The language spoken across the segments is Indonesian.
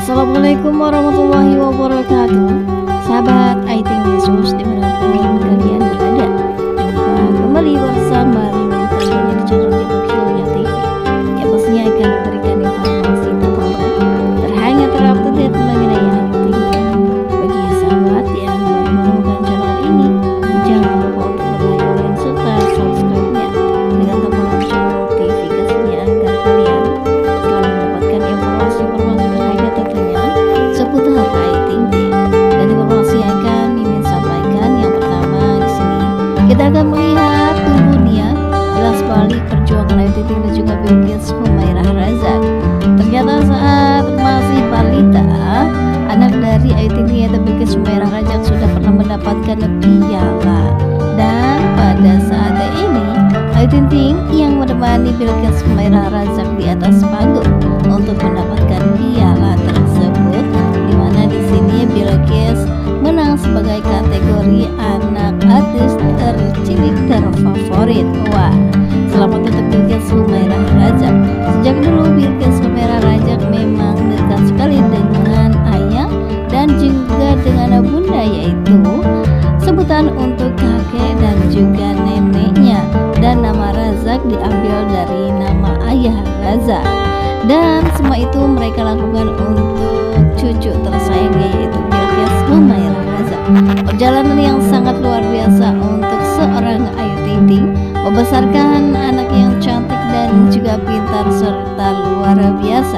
Assalamualaikum warahmatullahi wabarakatuh. Sahabat IT Yesus dimanapun kalian berada, jumpa kembali bersama Mimin tentunya di channel YouTube Hilya TV yang pastinya akan memberikan informasi terbaru, terhangat, terupdate mengenai Ayu Ting Ting. Bagi sahabat yang baru menemukan channel ini, jangan lupa untuk like dan serta subscribe-nya dengan tombol lonceng notifikasinya agar kalian selalu mendapatkan informasi-informasi terhangat tentunya seputar Ayu Ting Ting. Dan informasi yang akan Mimin sampaikan yang pertama di sini kita akan melihat turunnya jelas balik perjuangan Ayu Ting Ting dan juga Bilqis Humairah Razak. Ternyata saat masih balita, anak dari Ayu Ting Ting yaitu Bilqis Humairah Razak sudah pernah mendapatkan piala. Dan pada saat ini Ayu Ting Ting yang menemani Bilqis Humairah Razak di atas panggung untuk mendapatkan piala tersebut, di mana di sini Bilqis menang sebagai kategori anak artis tercilik terfavorit. Wah, selamat untuk Bilqis Humairah Razak. Sejak dulu Bilqis Humairah Razak memang dekat sekali dengan ayah dan juga dengan bunda, yaitu sebutan untuk kakek dan juga neneknya. Dan nama Razak diambil dari nama ayah Razak. Dan semua itu mereka lakukan untuk cucu tersayangnya yaitu Bilqis Humairah Razak. Perjalanan yang sangat luar biasa untuk seorang Ayu Ting Ting, membesarkan anak yang cantik dan juga pintar serta luar biasa.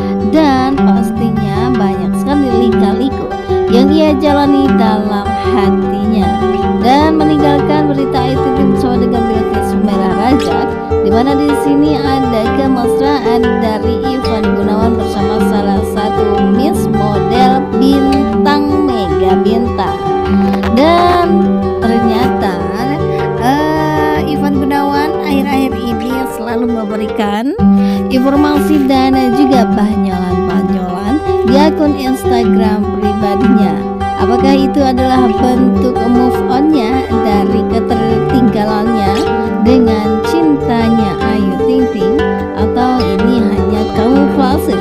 Dan pastinya banyak sekali lika-liku yang ia jalani dalam hatinya. Dan meninggalkan berita Ayu Ting Ting bersama dengan Bilqis Humairah Razak, di mana di sini ada kemesraan dari Ivan Gunawan bersama salah satu Miss model bintang mega bintang. Dan ternyata Ivan Gunawan akhir-akhir ini selalu memberikan informasi dan juga banyolan-banyolan di akun Instagram pribadinya. Apakah itu adalah bentuk move on-nya dari ketertinggalannya dengan cintanya Ayu Ting Ting, atau ini hanya kamuflase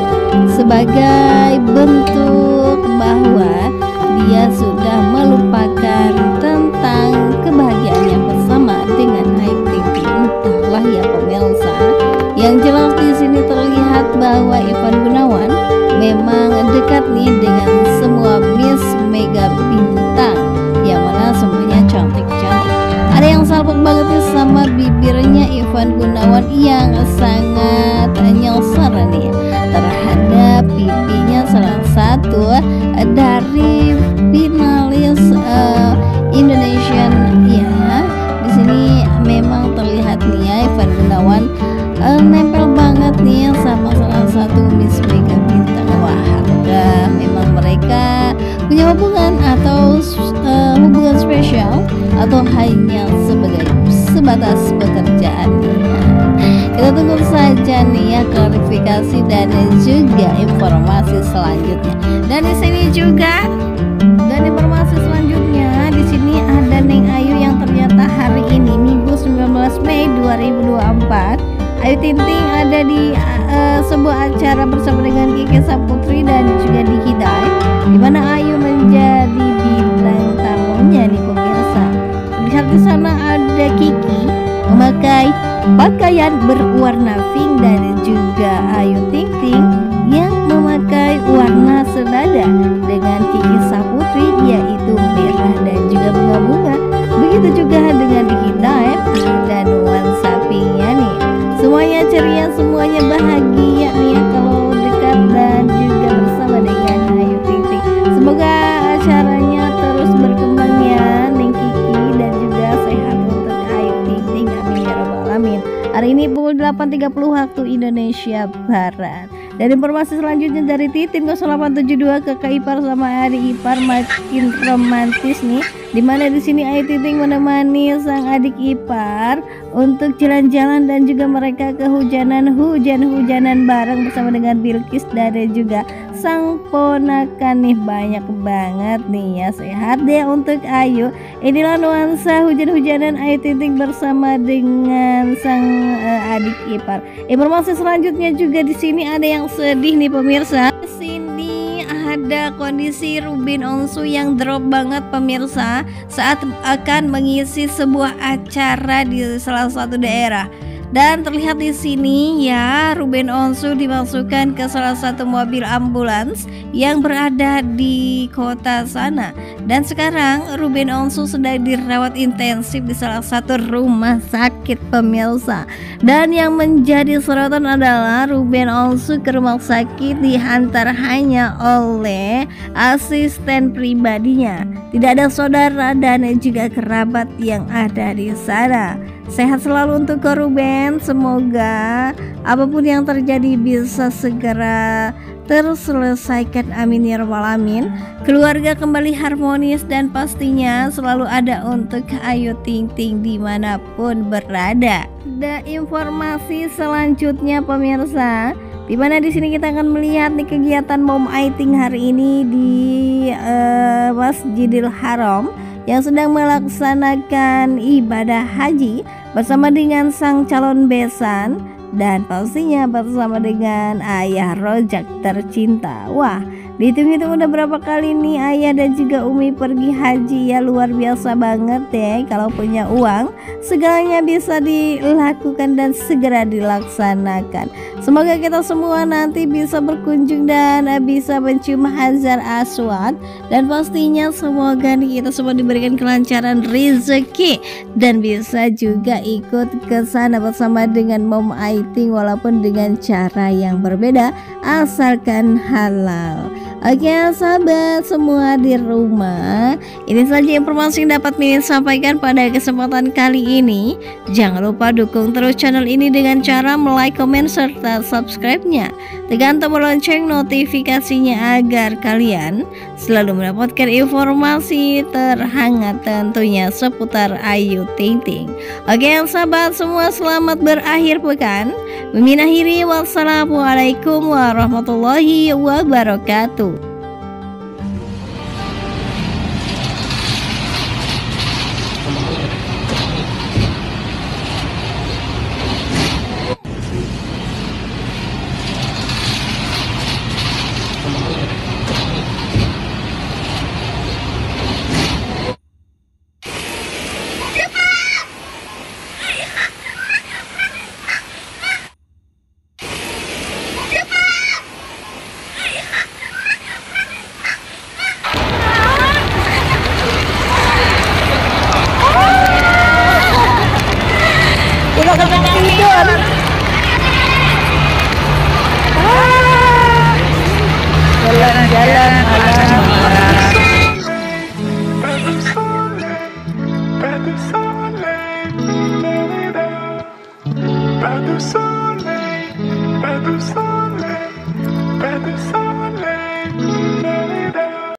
sebagai bentuk bahwa dia sudah melupakan tentang kebahagiaannya bersama dengan Ayu Ting Ting? Entahlah ya pemirsa. Yang jelas di sini terlihat bahwa Ivan Gunawan memang dekat nih dengan semua Miss Mega Bintang, yang mana semuanya cantik-cantik. Ada yang salpok banget nih sama bibirnya Ivan Gunawan yang sangat nyelsar nih terhadap pipinya salah satu dari finalis Indonesian ya. Di sini memang terlihat nih ya Ivan Gunawan nempel banget nih sama salah satu Miss Mega Bintang. Wah, apakah memang mereka punya hubungan atau hubungan spesial, atau hanya sebatas pekerjaan? Kita tunggu saja nih ya klarifikasi dan juga informasi selanjutnya. Dan di sini juga informasi selanjutnya di sini ada Neng Ayu yang ternyata hari ini Minggu 19 Mei 2024 Ayu Ting Ting ada di sebuah acara bersama dengan Kiki Saputri dan juga Diki Dai, di mana Ayu menjadi bintang tamunya nih pemirsa. Lihat di sana ada Kiki memakai pakaian berwarna pink dan juga Ayu Ting Ting yang memakai warna senada dengan Kiki Saputri yaitu merah dan juga bunga-bunga. Begitu juga dengan Diki Dai dan nuansa pinknya nih. Semuanya ceria, semuanya bahagia nih ya kalau dekat dan juga bersama dengan Ayu Ting Ting. Semoga acaranya terus berkembang ya Neng Kiki, dan juga sehat untuk Ayu Ting Ting. Amin ya rabbal alamin. Hari ini pukul 8.30 waktu Indonesia Barat. Dan informasi selanjutnya dari Titin 0872, kakak ipar sama adik ipar makin romantis nih, dimana di sini Ayu Ting Ting menemani sang adik ipar untuk jalan-jalan dan juga mereka hujan-hujanan bareng bersama dengan Bilqis dan juga sang ponakan nih. Banyak banget nih ya, sehat deh untuk Ayu. Inilah nuansa hujan-hujanan Ayu Ting Ting bersama dengan sang adik ipar. Informasi selanjutnya juga di sini ada yang sedih nih pemirsa. Di sini ada kondisi Ruben Onsu yang drop banget pemirsa saat akan mengisi sebuah acara di salah satu daerah. Dan terlihat di sini ya, Ruben Onsu dimasukkan ke salah satu mobil ambulans yang berada di kota sana. Dan sekarang Ruben Onsu sedang dirawat intensif di salah satu rumah sakit pemirsa. Dan yang menjadi sorotan adalah Ruben Onsu ke rumah sakit diantar hanya oleh asisten pribadinya. Tidak ada saudara dan juga kerabat yang ada di sana. Sehat selalu untuk Ruben, semoga apapun yang terjadi bisa segera terselesaikan, amin ya rabbal alamin. Keluarga kembali harmonis dan pastinya selalu ada untuk Ayu Ting Ting dimanapun berada. Ada informasi selanjutnya pemirsa, di mana di sini kita akan melihat nih kegiatan Mom Aiting hari ini di Masjidil Haram yang sedang melaksanakan ibadah haji bersama dengan sang calon besan dan pastinya bersama dengan ayah rojak tercinta. Wah, dihitung-hitung udah berapa kali nih ayah dan juga Umi pergi haji ya, luar biasa banget ya. Kalau punya uang segalanya bisa dilakukan dan segera dilaksanakan. Semoga kita semua nanti bisa berkunjung dan bisa mencium Hajar Aswad, dan pastinya semoga nih kita semua diberikan kelancaran rezeki dan bisa juga ikut ke sana bersama dengan Mom Aiting walaupun dengan cara yang berbeda asalkan halal. Oke sahabat semua di rumah, ini saja informasi yang dapat Mimin sampaikan pada kesempatan kali ini. Jangan lupa dukung terus channel ini dengan cara like, komen, serta subscribe-nya. Tekan tombol lonceng notifikasinya agar kalian selalu mendapatkan informasi terhangat tentunya seputar Ayu Ting Ting. Oke sahabat semua, selamat berakhir pekan. Mimin akhiri, wassalamualaikum warahmatullahi wabarakatuh. Pas de soleil, pas de soleil.